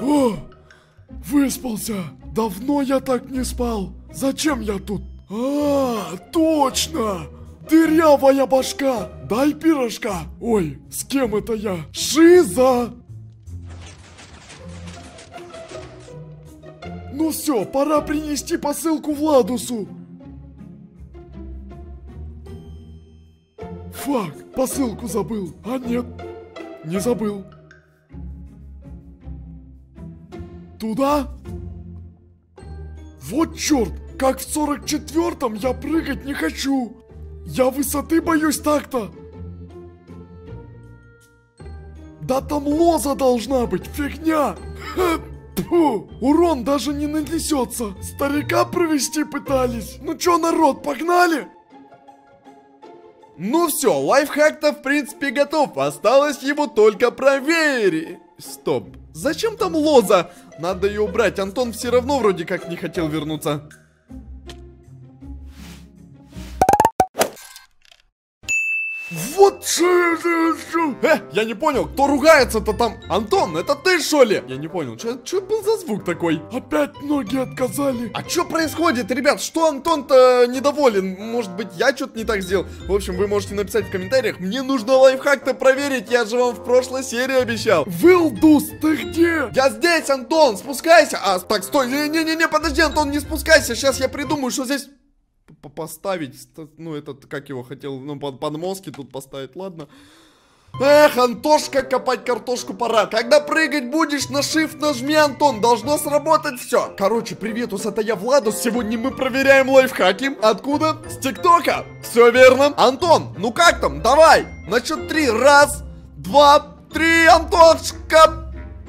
О, выспался. Давно я так не спал. Зачем я тут? А, точно. Дырявая башка. Дай пирожка. Ой, с кем это я? Шиза. Ну все, пора принести посылку Владусу. Фак, посылку забыл. А нет, не забыл. Туда? Вот черт, как в 44-м я прыгать не хочу. Я высоты боюсь так-то. Да там лоза должна быть, фигня. Фу, урон даже не нанесется. Старика провести пытались. Ну чё, народ, погнали? Ну все, лайфхак-то в принципе готов. Осталось его только проверить. Стоп, зачем там лоза? Надо ее убрать, Антон все равно вроде как не хотел вернуться. Вот что. Я не понял, кто ругается-то там? Антон, это ты что ли? Я не понял, что был за звук такой? Опять ноги отказали. А что происходит, ребят? Что Антон-то недоволен? Может быть, я что-то не так сделал? В общем, вы можете написать в комментариях. Мне нужно лайфхак-то проверить, я же вам в прошлой серии обещал. Вилдус, ты где? Я здесь, Антон, спускайся. А, так, стой, не, подожди, Антон, не спускайся. Сейчас я придумаю, что здесь поставить. Ну, этот, как его хотел, ну, подмостки тут поставить, ладно. Эх, Антошка, копать картошку пора. Когда прыгать будешь, на shift нажми, Антон, должно сработать все. Короче, приветус, это я, Владус. Сегодня мы проверяем лайфхаки. Откуда? С ТикТока. Все верно. Антон, ну как там? Давай. На счет 3. Раз, два, три, Антошка.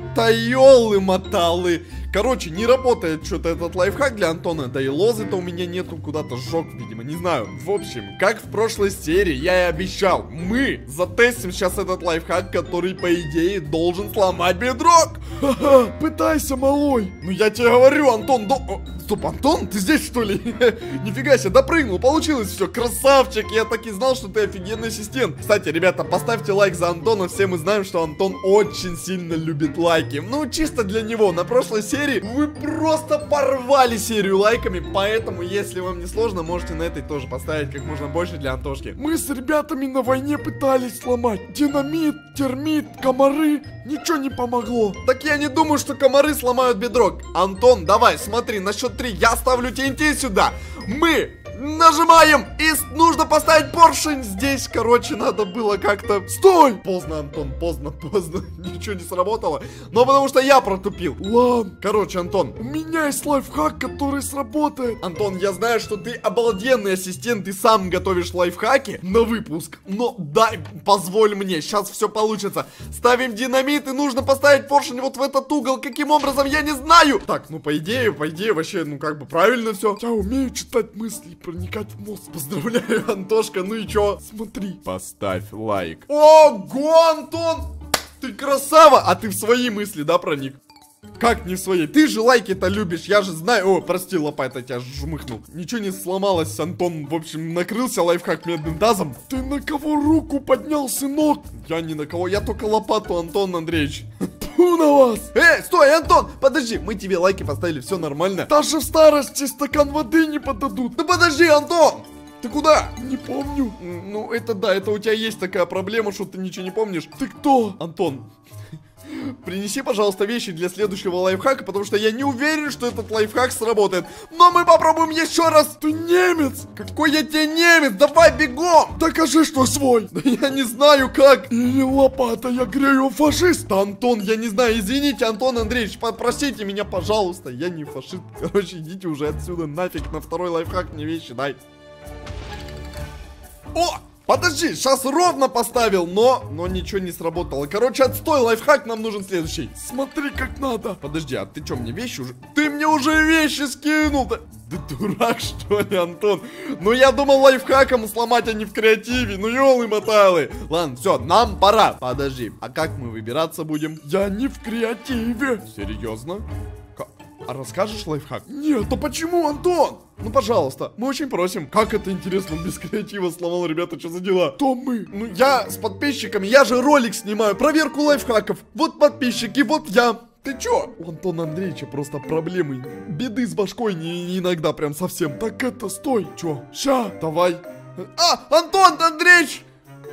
Таёлы-моталы. Короче, не работает что-то этот лайфхак для Антона. Да и лозы-то у меня нету, куда-то сжег, видимо, не знаю. В общем, как в прошлой серии я и обещал, мы затестим сейчас этот лайфхак, который, по идее, должен сломать бедрок. Ха-ха, пытайся, малой. Ну я тебе говорю, Антон, стоп, Антон, ты здесь что ли? Нифига себе, допрыгнул, получилось все, красавчик. Я так и знал, что ты офигенный ассистент. Кстати, ребята, поставьте лайк за Антона. Все мы знаем, что Антон очень сильно любит лайки. Ну, чисто для него. На прошлой серии вы просто порвали серию лайками. Поэтому, если вам не сложно, можете на этой тоже поставить как можно больше для Антошки. Мы с ребятами на войне пытались сломать динамит, термит, комары. Ничего не помогло. Так я не думаю, что комары сломают бедрок. Антон, давай, смотри, на счет 3 я ставлю TNT сюда. Мы нажимаем, и нужно поставить поршень. Здесь, короче, надо было как-то... Стой! Поздно, Антон, поздно. Ничего не сработало. Но потому что я протупил. Ладно. Короче, Антон, у меня есть лайфхак, который сработает. Антон, я знаю, что ты обалденный ассистент. Ты сам готовишь лайфхаки на выпуск. Но дай, позволь мне, сейчас все получится. Ставим динамит, и нужно поставить поршень вот в этот угол. Каким образом, я не знаю. Так, ну по идее, вообще, ну как бы правильно все. Я умею читать мысли, проникать в мозг. Поздравляю, Антошка, ну и чё? Смотри. Поставь лайк. Ого, Антон! Ты красава! А ты в свои мысли, да, проник? Как не в своей? Ты же лайки-то любишь, я же знаю. О, прости, лопата, тебя жмыхнул. Ничего не сломалось, Антон, в общем, накрылся лайфхак медным тазом. Ты на кого руку поднял, сынок? Я ни на кого, я только лопату, Антон Андреевич. Тьфу на вас! Стой, Антон, подожди, мы тебе лайки поставили, все нормально. Даже в старости стакан воды не подадут. Ну подожди, Антон! Ты куда? Не помню. Ну, это да, это у тебя есть такая проблема, что ты ничего не помнишь. Ты кто? Антон, принеси, пожалуйста, вещи для следующего лайфхака, потому что я не уверен, что этот лайфхак сработает. Но мы попробуем еще раз. Ты немец? Какой я тебе немец? Давай бегом. Докажи, что свой. Да я не знаю как. Или лопата, я грею фашист. Да, Антон, я не знаю, извините, Антон Андреевич, простите меня, пожалуйста. Я не фашист. Короче, идите уже отсюда нафиг, на второй лайфхак мне вещи дай. О! Подожди, сейчас ровно поставил, но ничего не сработало. Короче, отстой, лайфхак нам нужен следующий. Смотри, как надо. Подожди, а ты что, мне вещи уже... Ты мне уже вещи скинул! Да дурак, что ли, Антон? Ну, я думал лайфхаком сломать, а не в креативе. Ну, ёлы-моталы. Ладно, все, нам пора. Подожди, а как мы выбираться будем? Я не в креативе. Серьезно? А расскажешь лайфхак? Нет, а почему, Антон? Ну, пожалуйста, мы очень просим. Как это интересно, он без креатива сломал, ребята, что за дела? Кто мы? Ну, я с подписчиками, я же ролик снимаю, проверку лайфхаков. Вот подписчики, вот я. Ты чё? У Антона Андреевича просто проблемы. Беды с башкой не иногда прям совсем. Так это, стой. Чё? Ща. Давай. Антон Андреевич!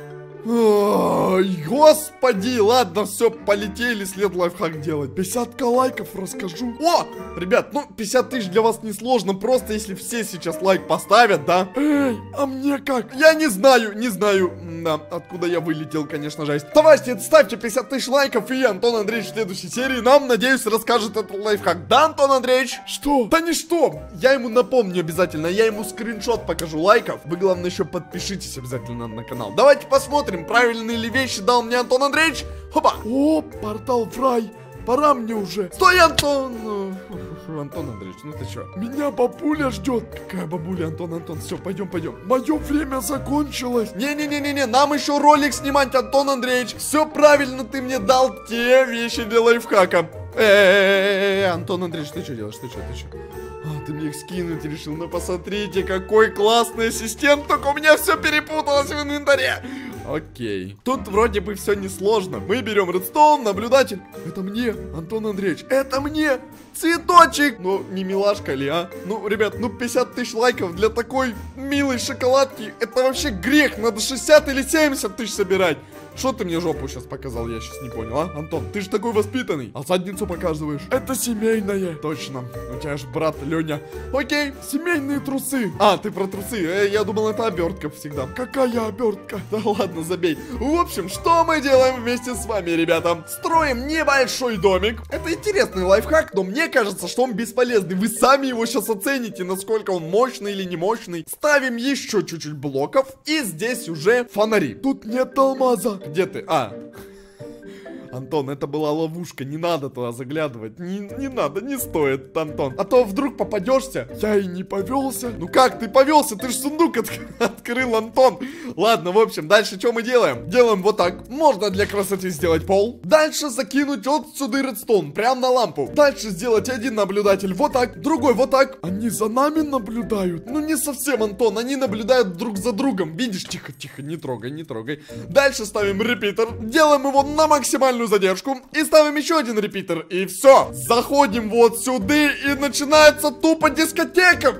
Ой, господи, ладно, все, полетели след лайфхак делать. 50 лайков расскажу. О, ребят, ну 50 тысяч для вас несложно, просто если все сейчас лайк поставят, да? Эй, а мне как? Я не знаю, да, откуда я вылетел, конечно же. Давайте, ставьте 50 тысяч лайков, и Антон Андреевич в следующей серии нам, надеюсь, расскажет этот лайфхак. Да, Антон Андреевич? Что? Да не что, я ему напомню обязательно, я ему скриншот покажу лайков. Вы, главное, еще подпишитесь обязательно на канал. Давайте посмотрим, правильные ли вещи дал мне Антон Андреевич. Хопа. О, портал в рай. Пора мне уже. Стой, Антон! Антон Андреевич, ну ты чё? Меня бабуля ждет. Какая бабуля, Антон, все, пойдем. Мое время закончилось. Не, нам еще ролик снимать, Антон Андреевич. Все правильно, ты мне дал те вещи для лайфхака. Антон Андреевич, ты что делаешь? Ты что? Ты мне их скинуть решил. Ну посмотрите, какой классный ассистент. Только у меня все перепуталось в инвентаре. Окей. Тут вроде бы все несложно. Мы берем редстоун, наблюдатель. Это мне, Антон Андреевич. Это мне. Цветочек. Ну, не милашка ли, а? Ну, ребят, ну 50 тысяч лайков для такой милой шоколадки. Это вообще грех. Надо 60 или 70 тысяч собирать. Что ты мне жопу сейчас показал, я сейчас не понял, а? Антон, ты же такой воспитанный, а задницу показываешь. Это семейное. Точно, у тебя же брат Леня. Окей. Семейные трусы. А, ты про трусы, я думал, это обертка всегда. Какая обертка? Да ладно, забей. В общем, что мы делаем вместе с вами, ребята? Строим небольшой домик. Это интересный лайфхак, но мне кажется, что он бесполезный. Вы сами его сейчас оцените, насколько он мощный или не мощный. Ставим еще чуть-чуть блоков, и здесь уже фонари. Тут нет алмаза. Где ты? Антон, это была ловушка, не надо туда заглядывать. Не надо, не стоит, Антон. А то вдруг попадешься. Я и не повелся. Ну как ты повелся? Ты же сундук открыл, Антон. Ладно, в общем, дальше что мы делаем? Делаем вот так. Можно для красоты сделать пол. Дальше закинуть вот сюда редстоун, прям на лампу. Дальше сделать один наблюдатель вот так, другой вот так. Они за нами наблюдают? Ну не совсем, Антон, они наблюдают друг за другом. Видишь, тихо, не трогай. Дальше ставим репитер, делаем его на максимальную задержку и ставим еще один репитер, и все. Заходим вот сюда, и начинается тупо дискотека.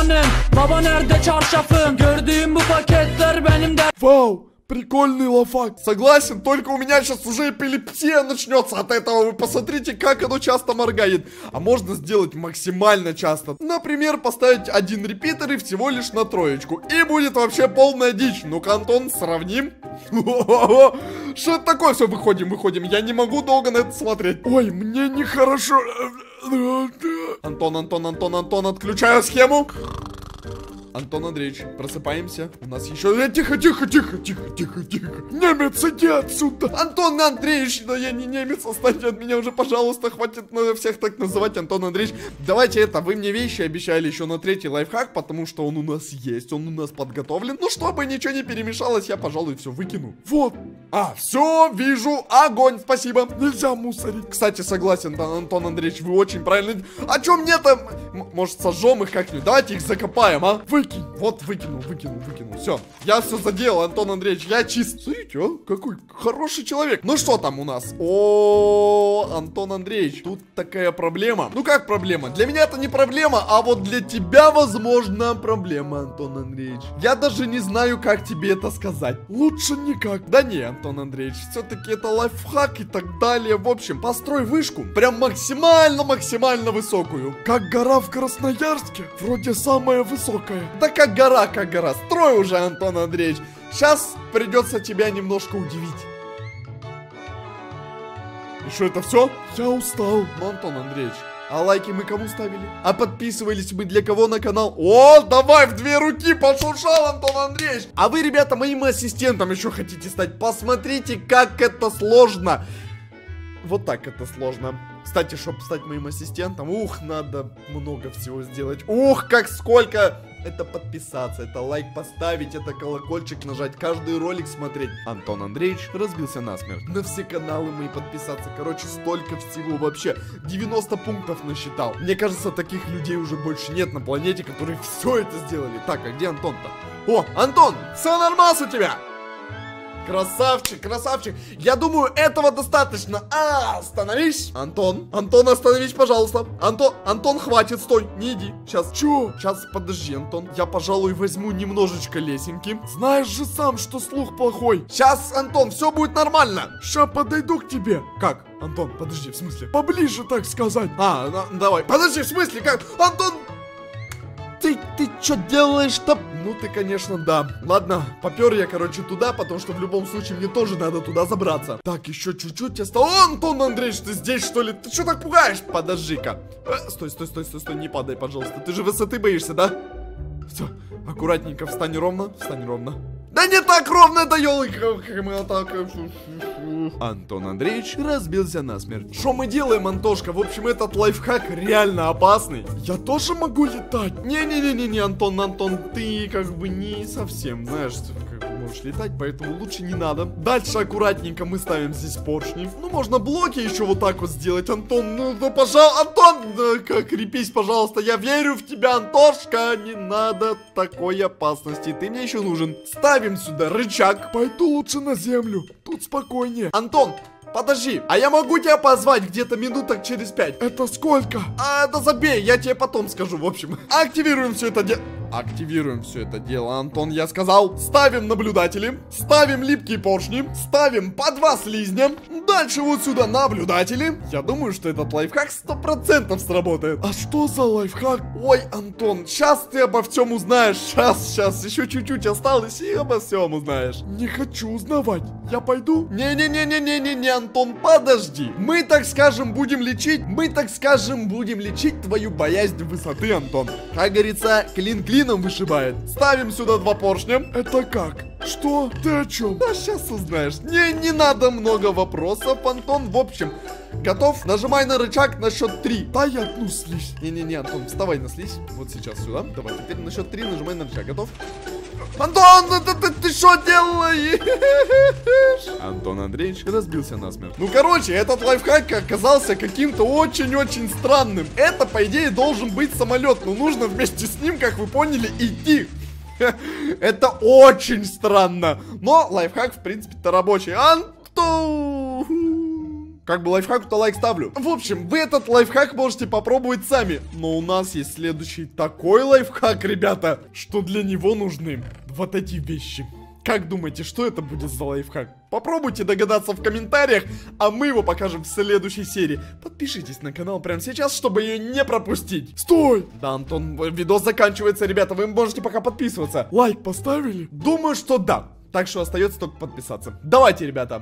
Вау, прикольный лайфхак. Согласен, только у меня сейчас уже эпилепсия начнется от этого. Вы посмотрите, как оно часто моргает. А можно сделать максимально часто. Например, поставить один репитер и всего лишь на троечку. И будет вообще полная дичь. Ну-ка, Антон, сравним. Что это такое? Все, выходим. Я не могу долго на это смотреть. Ой, мне нехорошо. Антон, отключаю схему. Антон Андреевич, просыпаемся. У нас еще... Тихо. Немец, иди отсюда. Антон Андреевич, да я не немец, останьте от меня уже, пожалуйста. Хватит всех так называть, Антон Андреевич. Давайте вы мне вещи обещали еще на третий лайфхак, потому что он у нас есть, он у нас подготовлен. Ну, чтобы ничего не перемешалось, я, пожалуй, все выкину. Вот. Все, вижу. Огонь, спасибо. Нельзя мусорить. Кстати, согласен, Антон Андреевич, вы очень правильно... А что мне-то? Может, сожжем их как-нибудь? Давайте их закопаем, а? Выкинь. Вот, выкинул. Все, я все заделал, Антон Андреевич, я чист. Смотрите, какой хороший человек. Ну что там у нас? Антон Андреевич, тут такая проблема. Ну как проблема? Для меня это не проблема, а вот для тебя, возможно, проблема, Антон Андреевич. Я даже не знаю, как тебе это сказать. Лучше никак. Да не, Антон Андреевич, все-таки это лайфхак и так далее. В общем, построй вышку, прям максимально высокую. Как гора в Красноярске, вроде самая высокая. Да как гора. Строй уже, Антон Андреевич. Сейчас придется тебя немножко удивить. И что, это все? Я устал. Ну, Антон Андреевич, а лайки мы кому ставили? А подписывались мы для кого на канал? О, давай в 2 руки, пошуршал, Антон Андреевич. А вы, ребята, моим ассистентом еще хотите стать? Посмотрите, как это сложно. Вот так это сложно. Кстати, чтобы стать моим ассистентом, надо много всего сделать. Как сколько! Это подписаться, это лайк поставить, это колокольчик нажать, каждый ролик смотреть. Антон Андреевич разбился насмерть. На все каналы мои подписаться. Короче, столько всего вообще. 90 пунктов насчитал. Мне кажется, таких людей уже больше нет на планете, которые все это сделали. Так, а где Антон-то? О, Антон, все нормас у тебя? Красавчик, красавчик. Я думаю, этого достаточно. Остановись. Антон, Антон, остановись, пожалуйста. Антон, хватит, стой, не иди. Сейчас, подожди, Антон. Я, пожалуй, возьму немножечко лесенки. Знаешь же сам, что слух плохой. Сейчас, Антон, все будет нормально. Ща подойду к тебе. Как? Антон, подожди, в смысле? Поближе, так сказать. Давай. Подожди, в смысле, как? Антон! Ты что делаешь-то? Ну ты, конечно, да. Ладно, попер я, короче, туда, потому что в любом случае мне тоже надо туда забраться. Так, еще чуть-чуть осталось. О, Антон Андреевич, ты здесь, что ли? Ты что так пугаешь? Подожди-ка. Стой, не падай, пожалуйста. Ты же высоты боишься, да? Все, аккуратненько, встань ровно. Да не так ровно, да ёлка. Антон Андреевич разбился насмерть. Что мы делаем, Антошка? В общем, этот лайфхак реально опасный. Я тоже могу летать. Не, Антон, ты как бы не совсем, знаешь, как можешь летать, поэтому лучше не надо. Дальше аккуратненько мы ставим здесь поршни. Ну, можно блоки еще вот так вот сделать, Антон. Ну, пожалуйста, Антон, крепись, пожалуйста. Я верю в тебя, Антошка. Не надо такой опасности. Ты мне еще нужен. Ставим сюда рычаг. Пойду лучше на землю. Тут спокойнее. Антон, подожди, а я могу тебя позвать где-то минуток через 5? Это сколько? Да забей, я тебе потом скажу, в общем. Активируем все это дело. Антон, я сказал. Ставим наблюдатели, ставим липкие поршни, ставим по 2 слизня. Дальше вот сюда наблюдатели. Я думаю, что этот лайфхак 100% сработает. А что за лайфхак? Ой, Антон, сейчас ты обо всем узнаешь. Сейчас, еще чуть-чуть осталось и обо всем узнаешь. Не хочу узнавать. Я пойду? Не, Антон, подожди. Мы, так скажем, будем лечить твою боязнь высоты, Антон. Как говорится, клин клином вышибает. Ставим сюда 2 поршня. Это как? Что? Ты о чем? Да сейчас узнаешь. Не надо много вопросов, Антон. В общем, готов? Нажимай на рычаг на счет 3. Да я тну слизь. Не, Антон, вставай на слизь. Вот сейчас сюда. Давай, теперь на счет 3 нажимай на рычаг. Готов? Антон, ты что делаешь? Антон Андреевич разбился насмерть. Ну, короче, этот лайфхак оказался каким-то очень-очень странным. Это, по идее, должен быть самолет, но нужно вместе с ним, как вы поняли, идти. Это очень странно. Но лайфхак, в принципе-то, рабочий. Антон! Как бы лайфхаку-то лайк ставлю. В общем, вы этот лайфхак можете попробовать сами. Но у нас есть следующий такой лайфхак, ребята, что для него нужны вот эти вещи. Как думаете, что это будет за лайфхак? Попробуйте догадаться в комментариях, а мы его покажем в следующей серии. Подпишитесь на канал прямо сейчас, чтобы ее не пропустить. Стой! Да, Антон, видос заканчивается, ребята, вы можете пока подписываться. Лайк поставили? Думаю, что да. Так что остается только подписаться. Давайте, ребята.